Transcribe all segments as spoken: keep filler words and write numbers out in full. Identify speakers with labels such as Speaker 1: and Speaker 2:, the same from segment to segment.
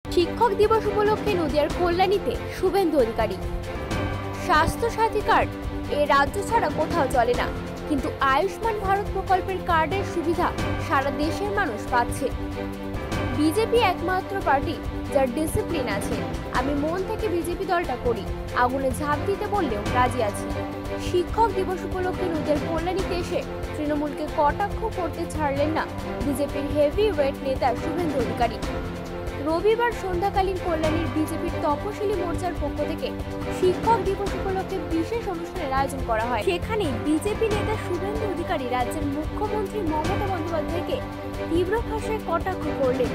Speaker 1: শিক্ষক দিবস উপলক্ষে নদিয়ার কল্যাণীতে শুভেন্দু অধিকারী। স্বাস্থ্য সাথী কার্ড এ রাজ্য ছাড়া কোথাও চলে না, কিন্তু আয়ুষ্মান ভারত প্রকল্পের কার্ডের সুবিধা সারা দেশের মানুষ পাচ্ছে। বিজেপি একমাত্র পার্টি যার ডিসিপ্লিন আছে। আমি মন থেকে বিজেপি দলটা করি, আগুনে ঝাঁপ দিতে বললেও রাজি আছি। শিক্ষক দিবস উপলক্ষে নদিয়ার কল্যাণীতে এসে তৃণমূলকে কটাক্ষ করতে ছাড়লেন না বিজেপির হেভি ওয়েট নেতা শুভেন্দু অধিকারী। রবিবার সন্ধ্যাকালীন কল্যাণীর বিজেপির তপশিলি মোর্চার পক্ষ থেকে শিক্ষক দিবস উপলক্ষে বিশেষ অনুষ্ঠানের আয়োজন করা হয়। সেখানে বিজেপি নেতা শুভেন্দু অধিকারী রাজ্যের মুখ্যমন্ত্রী মমতা বন্দ্যোপাধ্যায়কে তীব্র ভাষায় কটাক্ষ করলেন।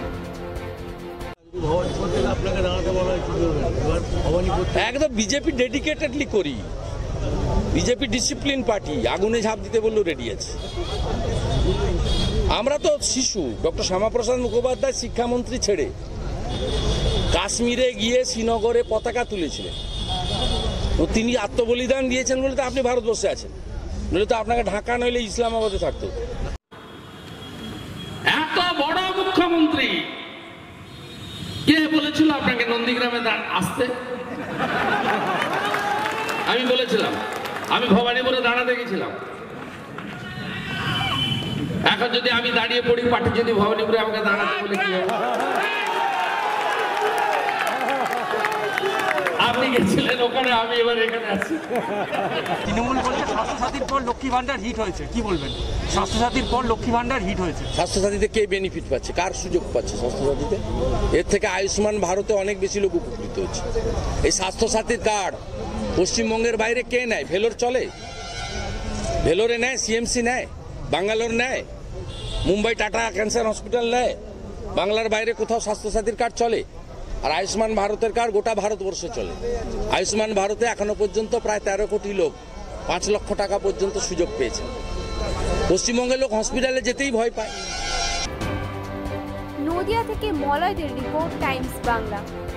Speaker 2: একদম বিজেপি ডেডিকেটেডলি করি, বিজেপি ডিসিপ্লিন পার্টি, আগুনে ঝাঁপ দিতে বললেও রেডি আছে। আমরা তো শিশু, ডক্টর শ্যামাপ্রসাদ মুখোপাধ্যায় শিক্ষামন্ত্রী ছেড়ে কাশ্মীরে গিয়ে শ্রীনগরে পতাকা তুলেছিলেন। তো তিনি আত্মবলিদান দিয়েছেন বলে তো আপনি ভারতবর্ষে আছেন, নইলে তো আপনাকে ঢাকা নইলে ইসলামাবাদে থাকতো।
Speaker 3: এত বড় মুখ্যমন্ত্রী কে বলেছিল আপনাকে নন্দীগ্রামে আসতে? আমি বলেছিলাম, আমি ভবানীপুরে দাঁড়াতে গেছিলাম। এখন যদি আমি দাঁড়িয়ে পড়ি, পার্টি যদি ভবানীপুরে আমাকে দাঁড়াতে বলে কি হবে? আপনি গেছিলেন ওখানে, আমি এবার এখানে আছি।
Speaker 4: তৃণমূল বলছে স্বাস্থ্যসাথীর পর লক্ষ্মী ভান্ডার হিট হয়েছে, কি বলবেন? স্বাস্থ্যসাথীর পর লক্ষ্মী ভান্ডার হিট হয়েছে,
Speaker 2: স্বাস্থ্যসাথীতে কে বেনিফিট পাচ্ছে, কার সুযোগ পাচ্ছে স্বাস্থ্যসাথীতে? এর থেকে আয়ুষ্মান ভারতে অনেক বেশি লোক উপকৃত হচ্ছে। এই স্বাস্থ্যসাথীর কার্ড পশ্চিমবঙ্গের বাইরে কে নেয়? ভেলোর চলে, ভেলোরে নেয়, সিএমসি নেয়, বাঙ্গালোর নেয়, মুম্বাই টাটা ক্যান্সার হসপিটাল নেয়। বাংলার বাইরে কোথাও স্বাস্থ্যসাথীর কার্ড চলে? আর আয়ুষ্মান ভারতের কার্ড গোটা ভারতবর্ষে চলে। আয়ুষ্মান ভারতে এখনো পর্যন্ত প্রায় তেরো কোটি লোক পাঁচ লক্ষ টাকা পর্যন্ত সুযোগ পেয়েছে। পশ্চিমবঙ্গের লোক হসপিটালে যেতেই ভয় পায়।
Speaker 1: নদিয়া থেকে মলয়দের রিপোর্ট, টাইমস বাংলা।